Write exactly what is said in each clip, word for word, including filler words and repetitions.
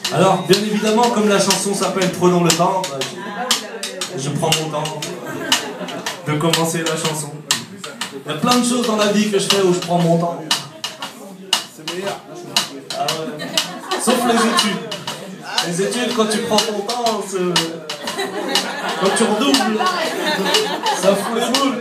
Alors, bien évidemment, comme la chanson s'appelle Prenons le temps, bah, je, je prends mon temps de commencer la chanson. Il y a plein de choses dans la vie que je fais où je prends mon temps. C'est meilleur. Ah ouais. Sauf les études. Les études, quand tu prends ton temps, quand tu redoubles, ça fout les boules.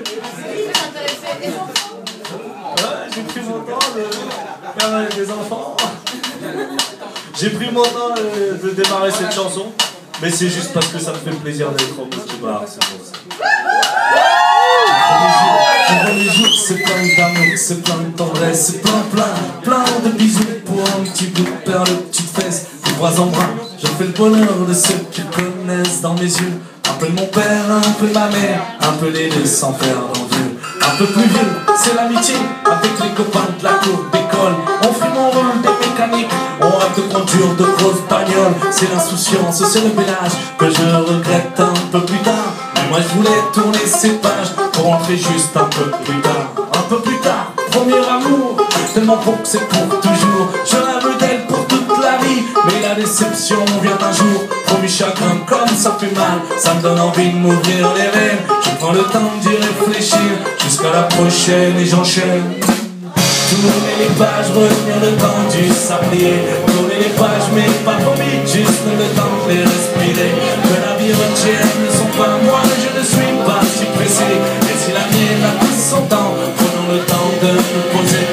Ouais, j'ai pris mon temps de faire avec des enfants. J'ai pris mon temps de démarrer cette chanson, mais c'est juste parce que ça me fait plaisir d'être au bar, c'est pour ça. Le premier jour, c'est plein d'amour, c'est plein de tendresse, c'est plein, plein, plein de bisous pour un petit bout de perles, petites fesses, des bras en bras. Je fais le bonheur de ceux qui connaissent dans mes yeux. Un peu de mon père, un peu de ma mère, un peu les deux sans faire d'envieux. Un peu plus vieux, c'est l'amitié avec les copains de la cour d'école. On fume, on roule des mécaniques, on rêve de conduire de grosses bagnoles. C'est l'insouciance, c'est le ménage que je regrette un peu plus tard. Mais moi je voulais tourner ces pages pour rentrer juste un peu plus tard. Un peu plus tard, premier amour, tellement beau que c'est pour toujours. Je rêve d'elle pour toute la vie, mais la déception vient un jour. Promis chacun comme ça fait mal, ça me donne envie de m'ouvrir les rêves. Je prends le temps d'y réfléchir, jusqu'à la prochaine et j'enchaîne. Tourner les pages, retenir le temps du sablier. Tourner les pages, mais pas trop vite, juste le temps de les respirer. Que la vie retienne ne sont pas moi, je ne suis pas si pressé. Et si la mienne a pris son temps, prenons le temps de nous poser.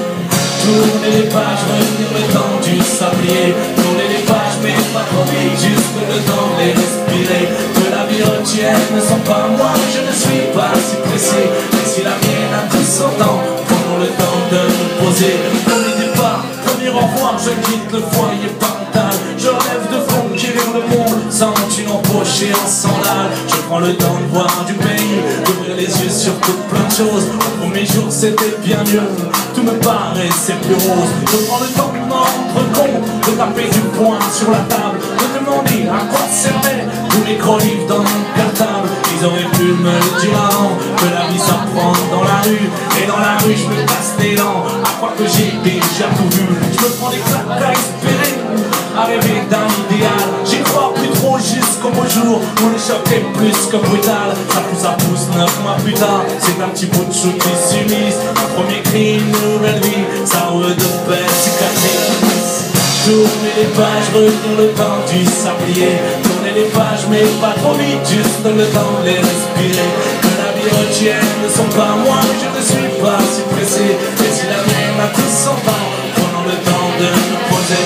Tourner les pages, retenir le temps du sablier. Tourner les pages, mais pas trop vite, juste le temps de les respirer. Que la vie retienne ne sont pas moi, je ne suis pas si pressé. Et si la mienne a pris son temps, le temps de me poser. Premier départ, premier au revoir, je quitte le foyer parental. Je rêve de conquérir le monde sans une empoche et un sandal. Je prends le temps de voir du pays, d'ouvrir les yeux sur toutes plein de choses. Au premier jour c'était bien mieux, tout me paraissait plus rose. Je prends le temps de m'en rendre compte, de taper du poing sur la table, de demander à quoi servaient tous les gros livres dans mon cartable. Ils auraient pu me le dire avant, que la vie s'apprend dans la rue. Et dans la rue je me casse les dents, à croire que j'ai déjà tout vu. Je me prends des claques à espérer, à rêver d'un idéal. J'y crois plus trop jusqu'au beau jour, où le choc est plus que brutal. Ça pousse, ça pousse, neuf mois plus tard, c'est un petit bout de chou qui s'unissent. Un premier cri, une nouvelle vie, ça roule de belles cicatrices. Tourner les pages, retenir le temps du sablier. Tourner les pages, mais pas trop vite, juste le temps de les respirer. Que la vie retienne ne sont pas moi, je ne suis pas si pressé. Et si la mienne a tout son temps, prenons le temps de nous poser.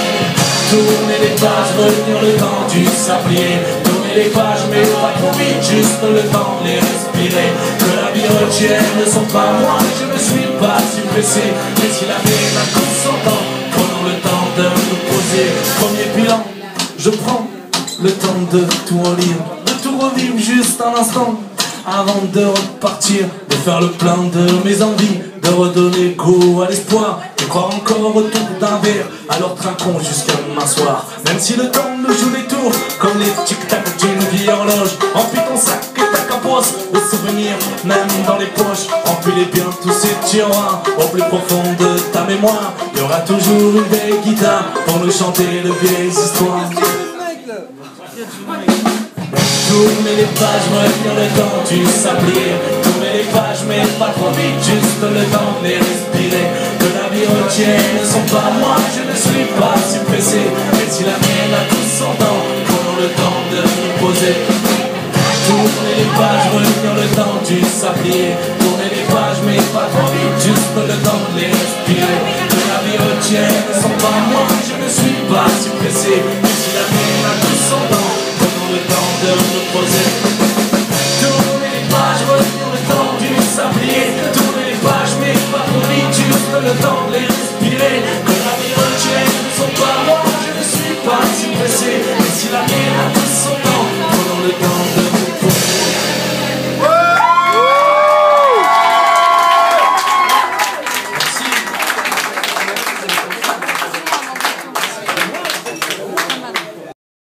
Tourner les pages, retenir le temps du sablier. Tourner les pages, mais pas trop vite, juste le temps de les respirer. Que la vie retienne ne sont pas moi, je ne suis pas si pressé. Et si la mienne a tout son temps, prenons le temps de nous poser. Premier bilan, je prends le temps de tout relire, de tout revivre juste un instant avant de repartir, de faire le plein de mes envies, de redonner goût à l'espoir, de croire encore autour d'un verre, alors trinquons jusqu'à m'asseoir. Même si le temps nous joue des tours, comme les tic-tac d'une vieille horloge, empile ton sac et ta caposse, les souvenirs même dans les poches, empilez bien tous ces tiroirs, au plus profond de ta mémoire, il y aura toujours une vieille guitare pour nous chanter de vieilles histoires. Tourner les pages, retenir le temps du sablier. Tourner les pages, mais pas trop vite, juste le temps de les respirer. Que la vie retienne ne sont pas moi, je ne suis pas si pressé. Et si la mienne a tout son temps, prenons le temps de nous poser. Tourner les pages, retenir le temps du sablier. Tourner les pages, mais pas trop vite, juste le temps de les respirer. Que la vie retienne ne sont pas moi, je ne suis pas si pressé.